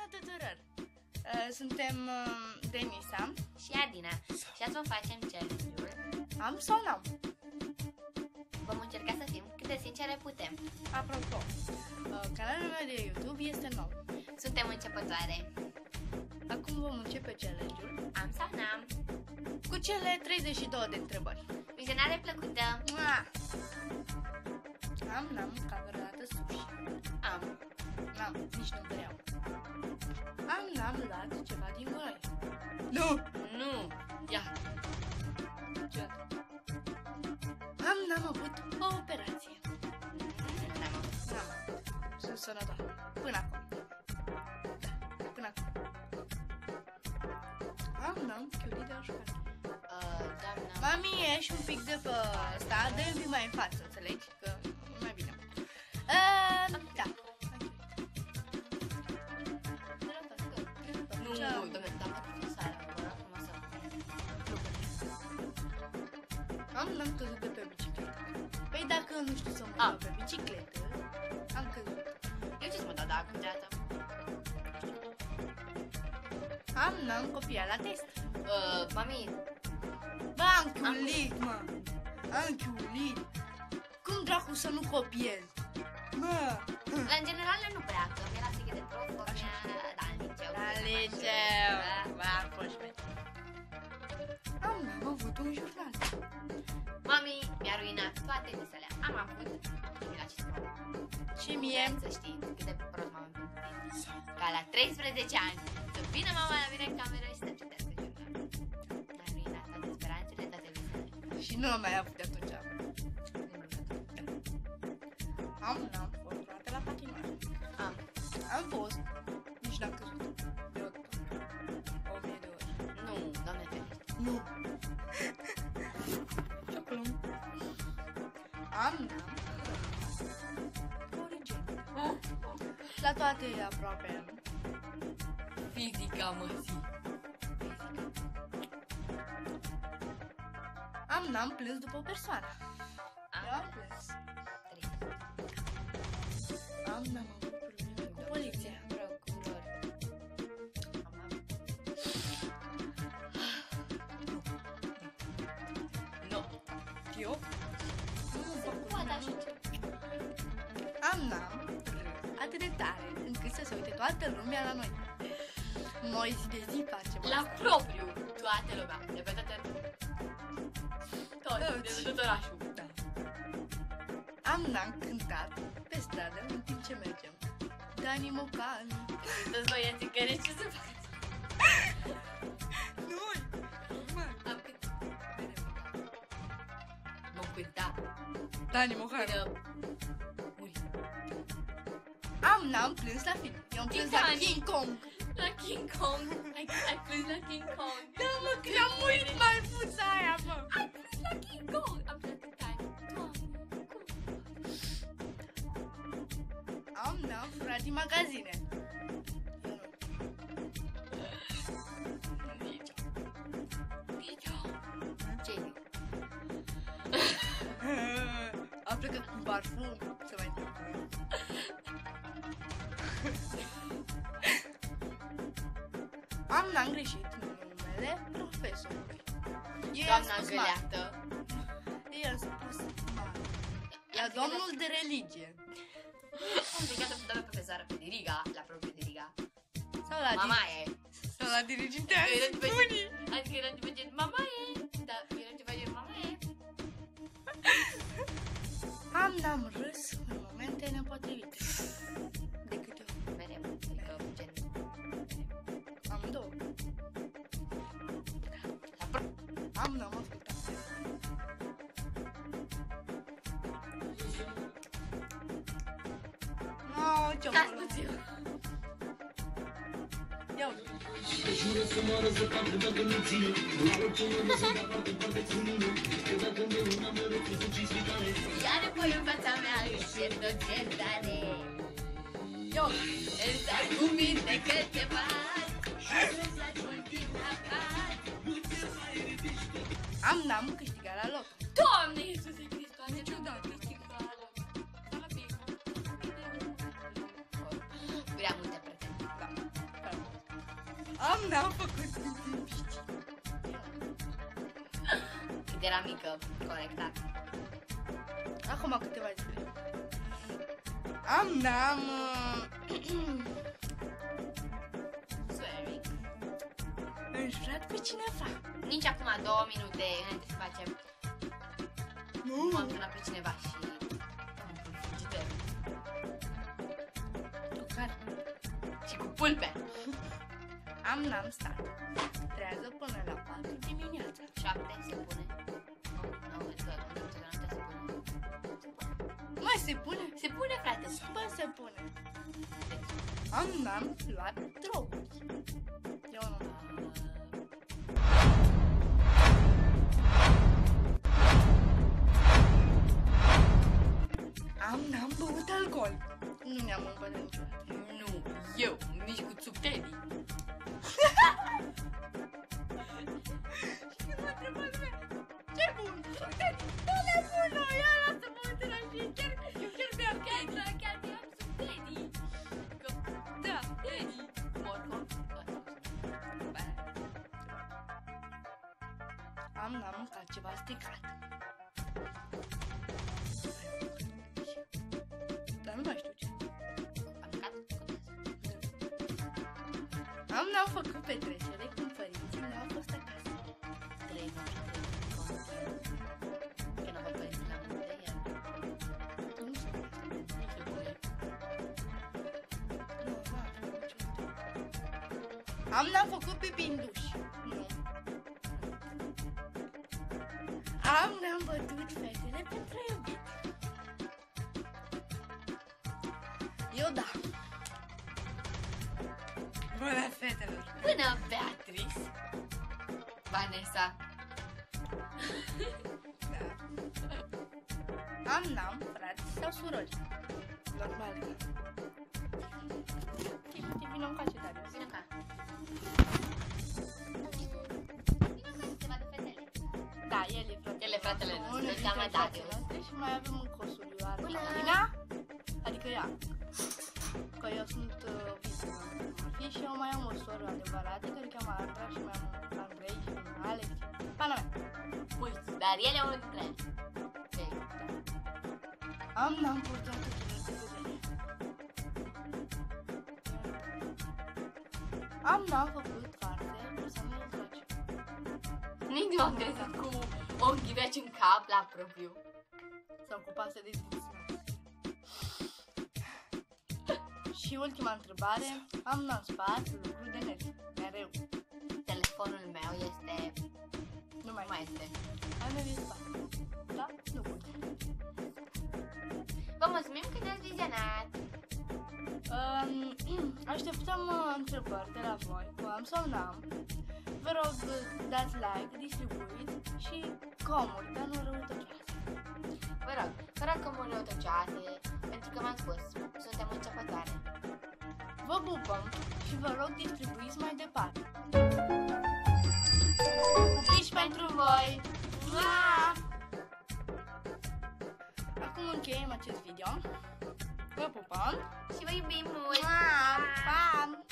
Bună tuturor! Suntem Denisa și Adina și azi vom facem challenge-ul Am sau n-am? Vom încerca să fim cât de sincere putem. Apropo, canalul meu de YouTube este nou. Suntem începătoare. Acum vom începe challenge-ul Am sau n-am? cu cele 32 de întrebări. Vizionare plăcută. Mua! Am, n-am, ca vreodată sushi. Am. N-am, nici nu vreau. Am, n-am luat ceva din gunoi. Nu! Nu. Ia. Am, n-am avut o operație. N-am. N-am. Sunt sănătoasă. Până acum. Da, până acum. Am, n-am chiurit de o școală. Doamna. Mami, ești un pic de pe ăsta, dă-i un pic mai în față, înțelegi? Că e mai bine. Da. Nu, doamne, doamna profesoară, vă rog frumos să... Am căzut de pe bicicletă. Păi dacă nu știu să mă dau pe bicicletă, am căzut. Eu ce să mă dau dacă niciodată? N-am copiat la test. Mami, Bă, am chiulit, mă. Am chiulit. Cum dracu să nu copiez? Mă. în general nu prea, că mi-era frică de prof, că mi-a... Da, în liceu. La liceu. Ba, am fost pe. N-am avut un jurnal. Mami mi-a ruinat toate visele. Am avut la ce să Și mie. să știi cât de prost m-am gândit. Ca la 13 ani să vină mama la mine în cameră și să citească jurnalul. Mi-a ruinat toate speranțele, toate visele. Și nu am mai avut de atunci. N-am fost luată la patinaj. Am fost. Nici n-am căzut. Eu 1000 de ori. Nu, doamne ferește. Nu. Și acolo. N-am. Origine. La toate aproape. Fizica, mă, zi. N-am plâns după o persoană. Eu am plâns. 3. N-am avut probleme cu poliția. Procuror. Nu. Eu? Poate așa ce. N-am atât de tare încât să se uite toată lumea la noi. Noi zi de zi facem La asta. propriu, toată lumea. De pe toate... Toți, de tot orașul. Da. N-am cântat pe stradă în timp ce mergem. Dani Mocanu. Toți băieții care ce să fac? Noi! Mă. Am cântat. M-am cântat. Dani Mocanu. Până... Muri. N-am plâns la film. Eu am plâns la Titanic. King Kong. La King Kong. Ai plâns la King Kong. Da, mă, că am murit mai puța aia, mă. Ai plâns la King Kong. Am plâns la Titanic. Doamne, N-am furat din magazine. ce-i? Am plecat cu parfum. Să mai N-am greșit numele profesorului. Doamna găleată. El a spus mare. La domnul de religie. Am strigat pe doamna profesoară Federica, la propriu Federica. Sau la Mama e. Sau la diriginte. Adică era ceva gen mama e. Da, era ceva gen mama e. N-am râs în momente nepotrivite. De câte ori? Mereu, adică gen. Amândouă. N-am ascultat. Ce-o Stați puțin. Ia uite. Jură să moară să facă dacă nu ține. Orice nu să dea parte parte ține. Că dacă nu n-am mereu fi să cinci spitale. Iar apoi în fața mea își pierd o certare. Ia uite. Îți dai cuvinte că te faci. Și să-ți lași ultima part. N-am câștigat la loc. Doamne Iisuse Hristoase, Niciodată. Prea multe pretendii. Da. N-am făcut timp, știi. Când era mică, corectat. Acum câteva zile. N-am... Swearing. înjurat pe cineva. Nici acum 2 minute înainte să facem. Nu. M-am sunat pe cineva și... frigider. Cu care? Și cu pulpe. N-am stat. Trează până la 4 dimineața. 7 se pune. Nu, se pune. Mai se pune? Se pune, frate. Bă, se pune. N-am luat droguri. Eu nu. N-am băut alcool. Nu ne-am îmbătat niciodată. Nu, eu, nici cu țuptenii. Și când mă întrebă lumea, ce bun? Nu le bună, ia lasă-mă întâlnă și eu chiar beam candy. Chiar mi-am țuptenii. Da. Tenii. Morcov. N-am mâncat ceva stricat. Dar nu mai știu ce. Am mâncat? N-am făcut petrecere când părinții mei au fost acasă. 3 noapte. Că n-am mai părinții la multe, iar Nu știu. nu se pune. N-am făcut pipi în duș. Nu. N-am bătut fetele pentru iubit. Eu da. Bună, fetelor. Bună, Beatrice. Vanessa. N-am frați sau surori. Normal. Vino în cace, Darius. Vino ca. Vino ca să te vadă fetele. Da, el e fratele. El e fratele nostru, Unul îl cheamă dintre Darius. fratele noastre și mai avem încă o surioară. Bună! Alina? Adică ea. Că eu sunt victima. Fi și eu mai am o soră adevărată care cheamă Andra și mai am Andrei și Alex. Pana mea. Mulți, dar el e unul dintre ele. Ei, N-am purtat tuturor de vedere. N-am făcut carte să nu le faci. nici nu am trezit cu o ghiveci în cap la propriu. S-a ocupat să dezbinți. Și ultima întrebare. N-am spart lucruri de net. Mereu. Telefonul meu este... Nu mai mai este. Ai mai spart. Da? Nu pot. Vă mulțumim că ne-ați vizionat. Așteptăm întrebări de la voi, cu am sau n-am. Vă rog, dați like, distribuiți și comuri, dar nu răutăcioase. Vă rog că mă răutăcioase, pentru că m-am spus, suntem începătoare. Vă pupăm și vă rog distribuiți mai departe. Pupici pentru voi! Mua! Acum încheiem acest video. Vă pupăm! Și vă iubim mult! Pa! Pa!